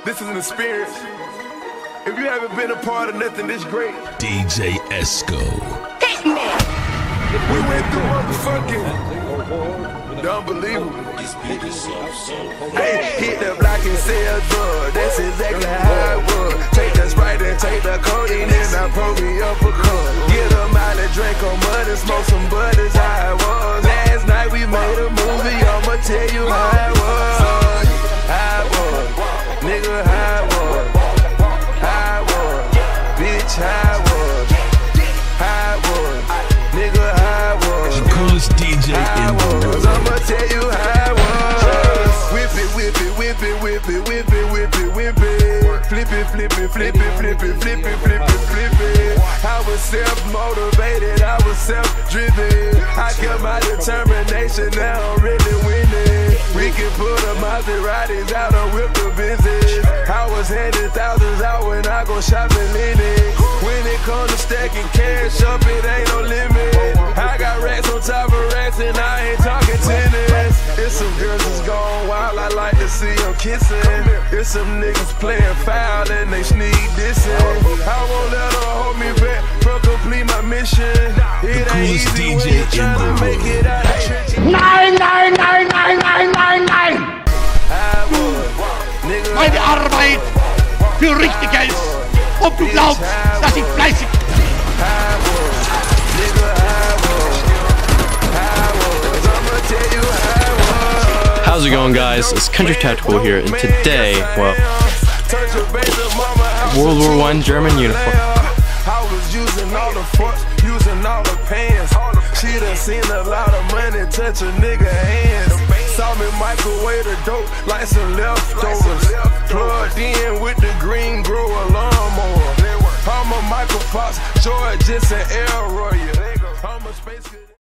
This is an experience. If you haven't been a part of nothing this great, DJ Esco. We went through motherfucking the unbelievable. Hey, hit the block and sell drugs. That's exactly how it was. Take the Sprite and take the codeine and I pull me up a cup. Get a mile and drink on mud and smoke some bud is how it was. Last night we made a movie, I'ma tell you how it was. How it was, nigga, how it was. How it was, bitch, how it was. How it was, nigga, how it was. The coolest DJ in the world. I'ma tell you how it was. Whip it, whip it, whip it, whip it, whip it, whip it, whip it. Flip it, flip it, flip it, flip it, flip it, flip it, flip it. I was self-motivated, I was self-driven. I kept my determination, now I'm really winning. We can put the Maseratis out and whip the business. I was handing thousands out when I go shopping in it. When it comes to stacking cash up, it ain't no limit. I got racks on top of racks and I ain't talking tennis. It's some girls that's gone wild, I like to see them kissing. It's some niggas playing foul and they sneak dissing. I won't let her hold me back from complete my mission. It ain't easy when you're trying to make it out of trenches. Nein, nein, nein, nein, nein, nein, nein! Meine Arbeit für richtig Geld. Ob du glaubst, dass ich fleißig How's it going, guys? It's Country Tactical here, and today, well, World War I German uniform. I was using all the forks, using all the pants. She done seen a lot of money touch a nigga hands. Saw me microwave the dope like some leftovers. Plugged in with the green grower lawnmower. I'm a Michael Fox, George Jensen, Elroy. I'm a space